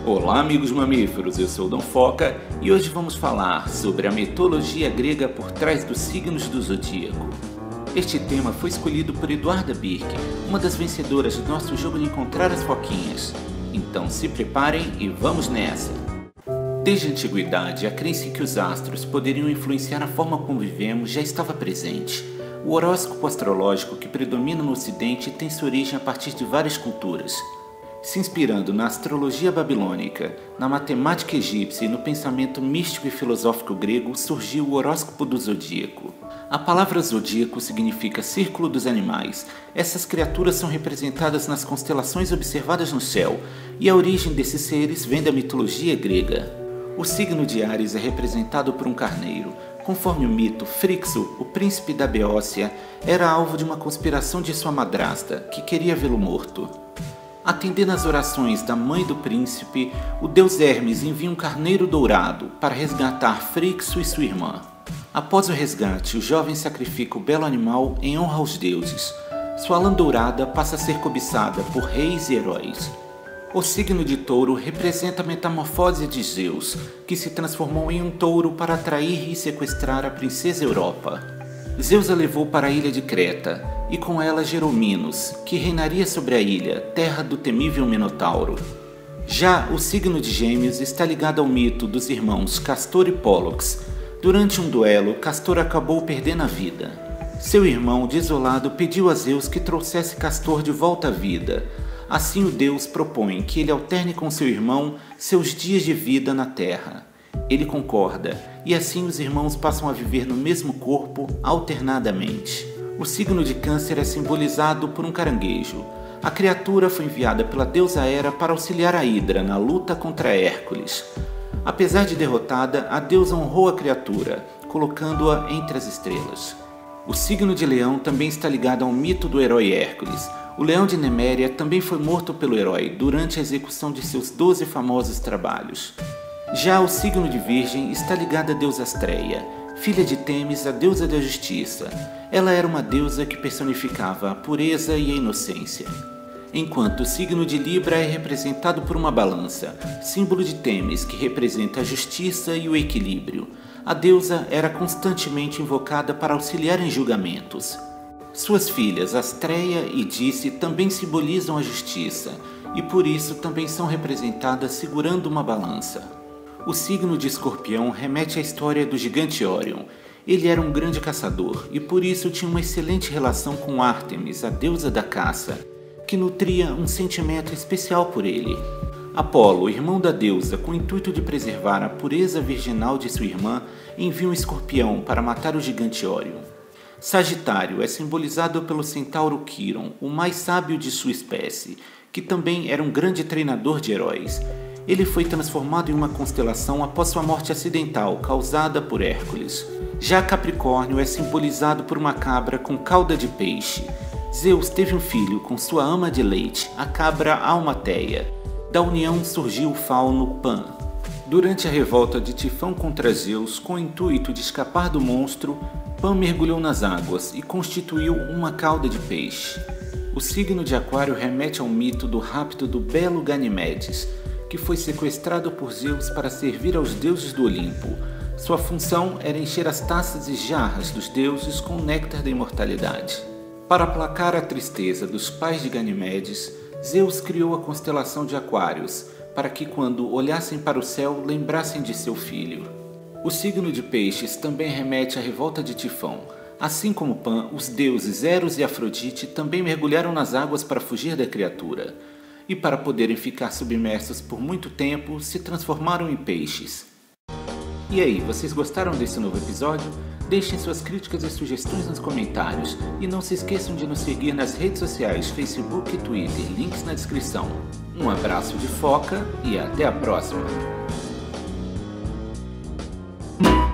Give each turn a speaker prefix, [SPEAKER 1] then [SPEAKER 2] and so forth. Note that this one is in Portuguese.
[SPEAKER 1] Olá amigos mamíferos, eu sou Dom Foca e hoje vamos falar sobre a mitologia grega por trás dos signos do zodíaco. Este tema foi escolhido por Eduarda Birk, uma das vencedoras do nosso jogo de encontrar as foquinhas. Então se preparem e vamos nessa! Desde a antiguidade, a crença em que os astros poderiam influenciar a forma como vivemos já estava presente. O horóscopo astrológico que predomina no Ocidente tem sua origem a partir de várias culturas. Se inspirando na astrologia babilônica, na matemática egípcia e no pensamento místico e filosófico grego, surgiu o horóscopo do zodíaco. A palavra zodíaco significa círculo dos animais. Essas criaturas são representadas nas constelações observadas no céu, e a origem desses seres vem da mitologia grega. O signo de Áries é representado por um carneiro. Conforme o mito, Frixo, o príncipe da Beócia, era alvo de uma conspiração de sua madrasta, que queria vê-lo morto. Atendendo às orações da mãe do príncipe, o deus Hermes envia um carneiro dourado para resgatar Frixo e sua irmã. Após o resgate, o jovem sacrifica o belo animal em honra aos deuses. Sua lã dourada passa a ser cobiçada por reis e heróis. O signo de Touro representa a metamorfose de Zeus, que se transformou em um touro para atrair e sequestrar a princesa Europa. Zeus a levou para a ilha de Creta, e com ela gerou Minos, que reinaria sobre a ilha, terra do temível Minotauro. Já o signo de Gêmeos está ligado ao mito dos irmãos Castor e Pólux. Durante um duelo, Castor acabou perdendo a vida. Seu irmão, desolado, pediu a Zeus que trouxesse Castor de volta à vida. Assim o deus propõe que ele alterne com seu irmão seus dias de vida na terra. Ele concorda, e assim os irmãos passam a viver no mesmo corpo alternadamente. O signo de Câncer é simbolizado por um caranguejo. A criatura foi enviada pela deusa Hera para auxiliar a Hidra na luta contra Hércules. Apesar de derrotada, a deusa honrou a criatura, colocando-a entre as estrelas. O signo de Leão também está ligado ao mito do herói Hércules. O leão de Neméria também foi morto pelo herói durante a execução de seus 12 famosos trabalhos. Já o signo de Virgem está ligado à deusa Astreia, filha de Temis, a deusa da justiça. Ela era uma deusa que personificava a pureza e a inocência. Enquanto o signo de Libra é representado por uma balança, símbolo de Temis, que representa a justiça e o equilíbrio. A deusa era constantemente invocada para auxiliar em julgamentos. Suas filhas Astreia e Dice também simbolizam a justiça, e por isso também são representadas segurando uma balança. O signo de Escorpião remete à história do gigante Órion. Ele era um grande caçador e por isso tinha uma excelente relação com Ártemis, a deusa da caça, que nutria um sentimento especial por ele. Apolo, irmão da deusa, com o intuito de preservar a pureza virginal de sua irmã, envia um escorpião para matar o gigante Órion. Sagitário é simbolizado pelo centauro Quiron, o mais sábio de sua espécie, que também era um grande treinador de heróis. Ele foi transformado em uma constelação após sua morte acidental, causada por Hércules. Já Capricórnio é simbolizado por uma cabra com cauda de peixe. Zeus teve um filho com sua ama de leite, a cabra Almateia. Da união surgiu o fauno Pan. Durante a revolta de Tifão contra Zeus, com o intuito de escapar do monstro, Pan mergulhou nas águas e constituiu uma cauda de peixe. O signo de Aquário remete ao mito do rapto do belo Ganimedes, que foi sequestrado por Zeus para servir aos deuses do Olimpo. Sua função era encher as taças e jarras dos deuses com o néctar da imortalidade. Para aplacar a tristeza dos pais de Ganimedes, Zeus criou a constelação de Aquários, para que quando olhassem para o céu lembrassem de seu filho. O signo de Peixes também remete à revolta de Tifão. Assim como Pan, os deuses Eros e Afrodite também mergulharam nas águas para fugir da criatura. E para poderem ficar submersos por muito tempo, se transformaram em peixes. E aí, vocês gostaram desse novo episódio? Deixem suas críticas e sugestões nos comentários e não se esqueçam de nos seguir nas redes sociais, Facebook e Twitter, links na descrição. Um abraço de Foca e até a próxima!